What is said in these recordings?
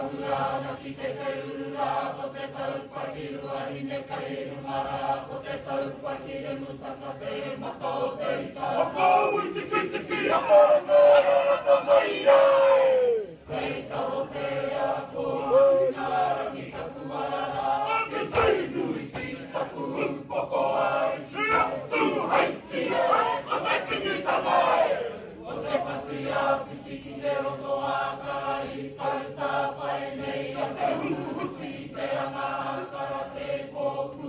Urana ki te urura, ko te taupaki rua i ne kai rungara, ko te taupaki re mutaka te mato te ika. Ako i tiki tiki a kōngara ka mai ai. Kei taho te a ko unara ki ka puarara, ke tei nui ki ka pumpoko ai. Kia tu haiti ai, ko te kini tamai. O te pati a piti ki te roto a karai, kai tā whai nei a te huhuti te angatara te kōpū.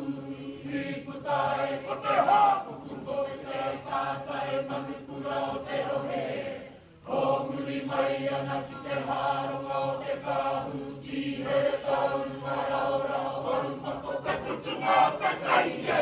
I putai ko te hāpuku ko te tātai manukura o te rohe. Ko muri mai ana ki te haronga o te kāhu, ki here tau a raurau haruma ko te putunga te kaie.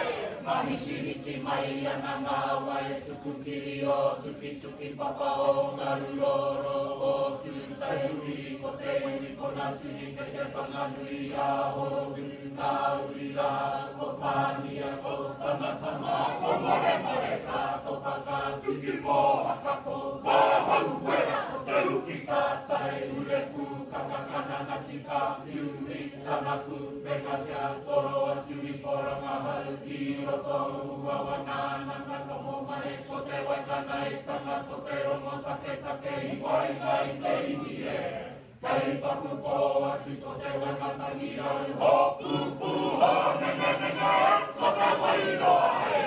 Mahiti mai ana ngā wai tukukiri o tuki tuki papa o ngā ruroro o tūtai uri ko te uri kona turi ke te whanganui a horohu ngā uri rā ko pānia ko tamatama ko more more ka topa ka tuki mo haka ko wahau wera ko te uki ka tai ureku kakakana ngati ka whiu i tanaku mega kia toro atu i koranga haru ki roto ua wanana ka noho mai ko te waikanai tanga ko te rongo take take i wai ngai te iwi e. Kei paku ko atu ko te waimatangi au hopu puha nenga nenga ko te wairoa e.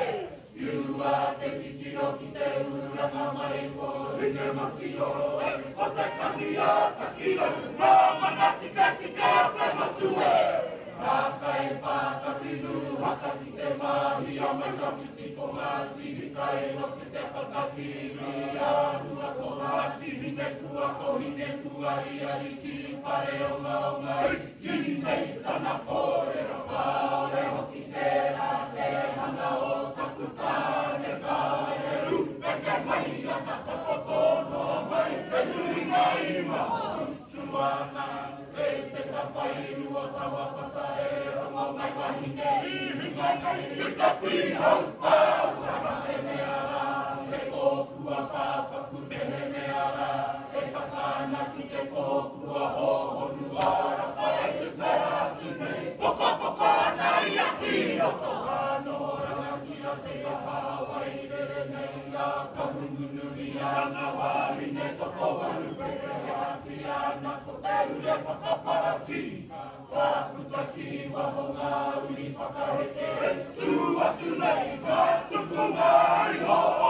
Iua te titiro ki te uranga mai ko ringe mawhioro e. Ko te kangia takiro ngā mana tika tika te matue. Nā kai pātakinu haka ki te mahi a mai ka whiti ko ngā tihi kai no ki te whakakiri a rua ko ngā tihi me kua ko hine kua i ari ki whare o ngā ki nei tana kōrero kaore hoki tērā te hana o taku tāne kāre rupe ke mai a katako tono mai te nui ngai maho tuana. E te tapairu o tawa pata e rongo mai wahine i hinga nei i ka pihau pau hana e meara e kōpua pāpaku mehe meara e kakana ki te kōpua hohonu ara pae te whera atu mei poka poka nai a ki roto ano rangatira te a hawai rere nei a kahungunuri ana wahine toko waru peke ati ana ko te ure whakaparati. Ka putaki waho ngā uri whakaheke, tū atu nei, ka tuku ngā iho